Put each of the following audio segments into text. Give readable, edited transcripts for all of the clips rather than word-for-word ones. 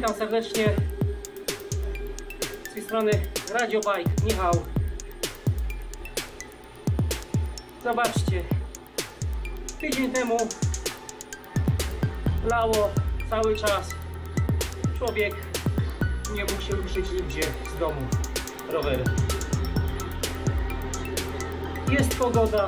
Witam serdecznie z tej strony RadioBike Michał. Zobaczcie, tydzień temu lało cały czas. Człowiek nie mógł się ruszyć nigdzie z domu rowerem. Jest pogoda,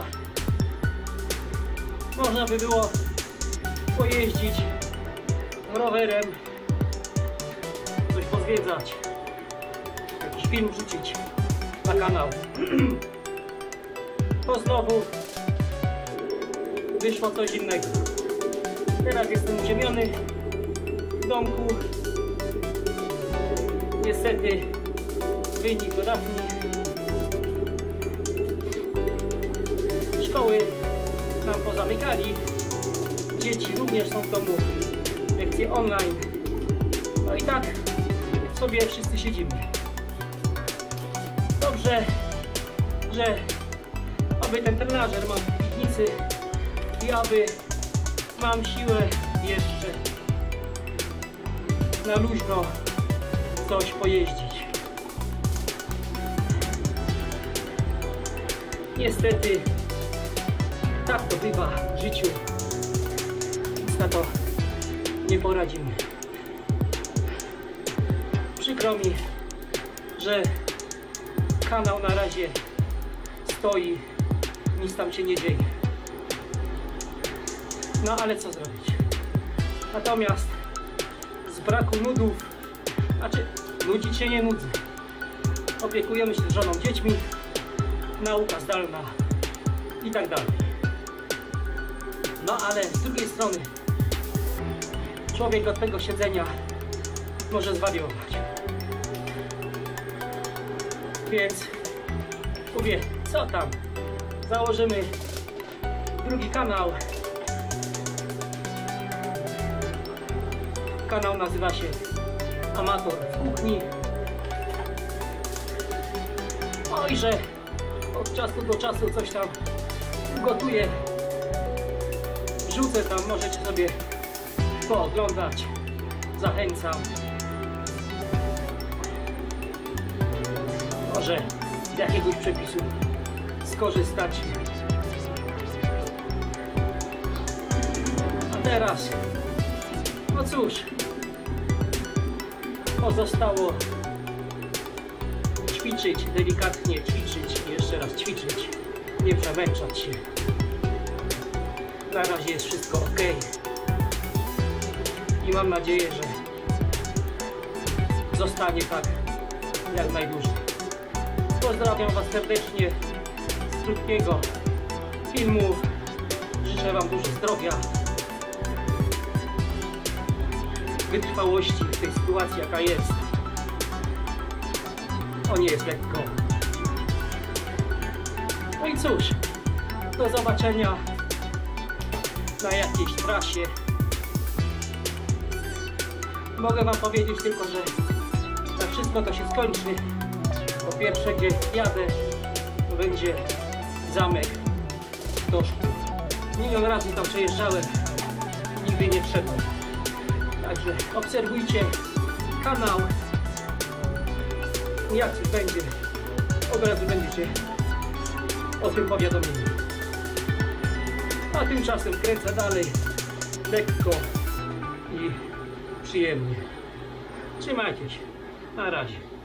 można by było pojeździć rowerem, coś pozwiedzać, jakiś film wrzucić na kanał. To znowu wyszło coś innego. Teraz jestem uziemiony w domku. Niestety wynik dodatni. Szkoły nam pozamykali. Dzieci również są w domu. Lekcje online. No i tak sobie wszyscy siedzimy. Dobrze, że aby ten trenażer mam w piwnicy i aby mam siłę jeszcze na luźno coś pojeździć. Niestety tak to bywa w życiu. Nic na to nie poradzimy. Przykro mi, że kanał na razie stoi, nic tam się nie dzieje. No ale co zrobić? Natomiast z braku nudów, znaczy nudzić się nie nudzę. Opiekujemy się żoną, dziećmi, nauka zdalna i tak dalej. No ale z drugiej strony człowiek od tego siedzenia może zwariować. Więc mówię, co tam? Założymy drugi kanał. Kanał nazywa się Amator w Kuchni. No i że od czasu do czasu coś tam gotuję. Wrzucę tam, możecie sobie pooglądać. Zachęcam. Może z jakiegoś przepisu skorzystacie. A teraz, no cóż, pozostało ćwiczyć, delikatnie ćwiczyć, jeszcze raz ćwiczyć, nie przemęczać się. Na razie jest wszystko ok. I mam nadzieję, że zostanie tak jak najdłużej. Pozdrawiam Was serdecznie z krótkiego filmu. Życzę Wam dużo zdrowia, wytrwałości w tej sytuacji, jaka jest. O, nie jest lekko. No i cóż, do zobaczenia na jakiejś trasie. Mogę Wam powiedzieć tylko, że jak wszystko to się skończy, po pierwsze, gdzie jadę, to będzie zamek Stożków. Milion razy tam przejeżdżałem, nigdy nie wszedłem. Także obserwujcie kanał. Jak coś będzie, od razu będziecie o tym powiadomieni. A tymczasem kręcę dalej, lekko i przyjemnie. Trzymajcie się. Na razie.